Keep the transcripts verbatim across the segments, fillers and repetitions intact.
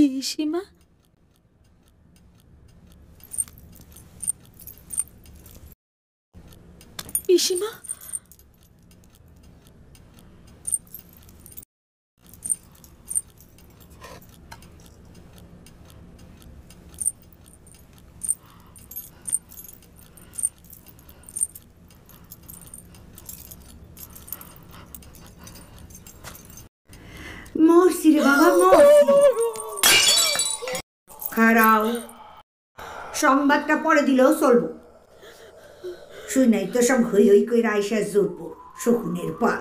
পিসিমা পিসিমা মরছি রে বাবা, মরছি। খারাও, সংবাদটা পরে দিলেও চলবো। শুই নাই তো সব হই হই করে আইসা জুটবো শকুনের পাল।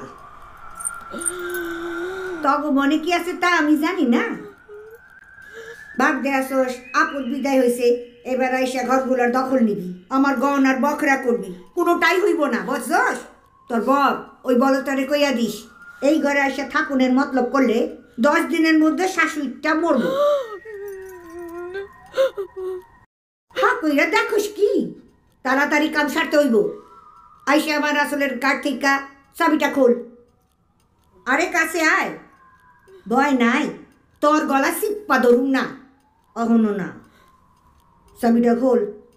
তব মনে কি আছে তা আমি জানি না। ভাব দেয়াছোস আপদ বিদায় হয়েছে, এবার আইসা ঘরগুলোর দখল নিবি, আমার গহনার বখরা করবি, কোনোটাই হইব না, বুঝছস? তোর বব ওই বলতারে কইয়া দিস এই ঘরে আইসা ঠাকুরের মতলব করলে দশ দিনের মধ্যে শাশুড়িটা মরবো। হ্যাঁ কইরা দেখোস কি তাড়াতাড়ি কাম সারতে হইব। আইসা আমার আসলের কাঠ থেকে চাবিটা খোল। আরে কাছে আয়, ভয় নাই, তোর গলা সিপ্পা ধরুম না, অহনো না। চাবিটা খোল।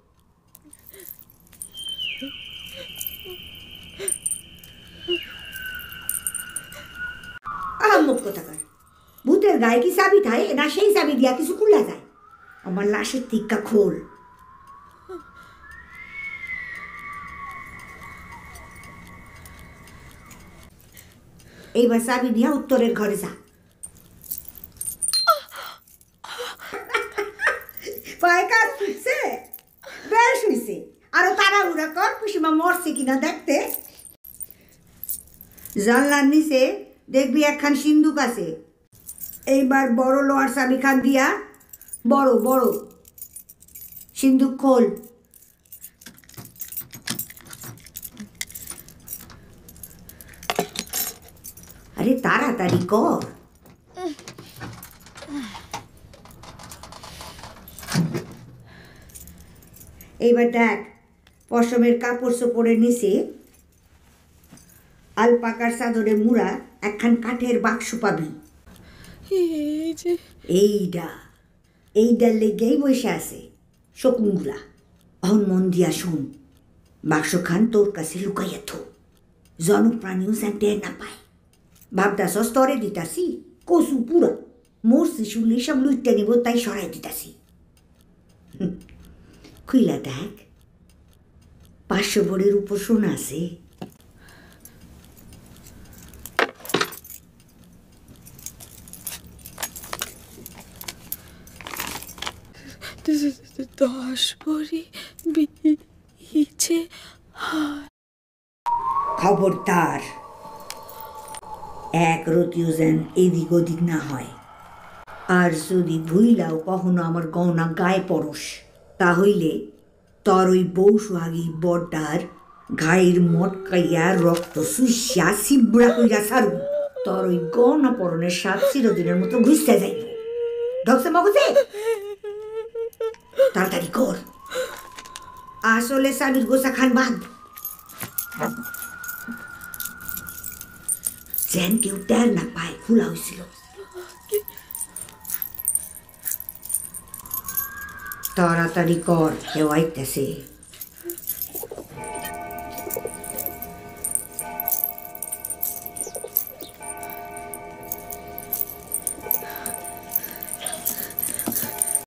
আহম্মক কোথাকার, ভূতের গায়ে কি চাবি থাকে না সেই চাবি দিয়া কিছু খুলা যায়? আমার লাশের টিক্কা খোল। এইবার চাবি দিয়া উত্তরের ঘরে যা। পায়ে কাজ ফুটছে, বেশ হইছে। আরো তাড়াহুড়া কর, পিসিমা মরছে কিনা দেখতে। জানলার নিচে দেখবি একখান সিন্দুক আছে, এইবার বড় লোহার চাবি খান দিয়া বড় বড় সিন্দুক খোল। আরে তাড়াতাড়ি কর। এইবার দেখ পশমের কাপড় চোপড়ের নিচে আলপাকার চাদরে মুড়া একখান কাঠের বাক্স পাবি। এইটা এইটার লেগেই বসে আছে শকুনগুলা। অহন মন দিয়া শুন, বাক্স খান তোর কাছে লুকাইয়া থো, জনপ্রাণীও জানতে না পায়। ভাবদাস স্তরে দিতাছি, কচু পুরা মরছি শুনলে সব লুইটা নিব, তাই সরাই দিতাছি। খুইলা দেখ, পাঁচশো ভরের উপর সোনা আছে। দশ ভরি বিছে। খবরদার এক রতিও যেন এদিক ওদিক না হয়। আর যদি ভুইলাও কখনো আমার গহনা গায়ে পরশ, তাহলে তোর ওই বউ সোহাগী বড়টার গায়ের মটকাইয়া রক্ত সুইসা সিবড়া কইরা সারব। তোর ওই গহনা পরনের স্বাদ চিরদিনের মতো ঘুষতে যাইব। ঢকছে মগজে, তাড়াতাড়ি কর। আসলে সাবির গোসা খান বাদ, যেন কেউ টের না পায় খোলা হয়েছিল। তাড়াতাড়ি কর, কেউ আইতেছে।